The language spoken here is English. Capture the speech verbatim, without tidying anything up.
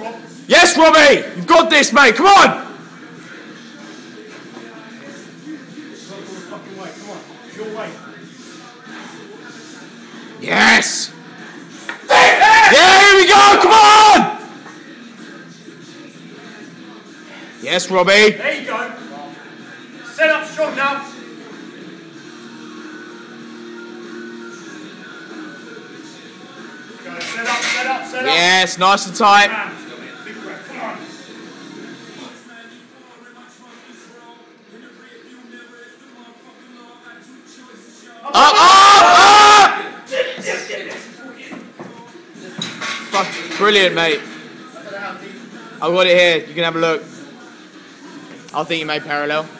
Yes, Robbie! You've got this, mate! Come on! Yes! Yeah, here we go! Come on! Yes, Robbie. There you go. Set up strong now. Go, set up, set up, set up. Yes, nice and tight. Big breath, come on. Up, up, up! Fuck, brilliant, mate. I've got it here. You can have a look. I think you made parallel.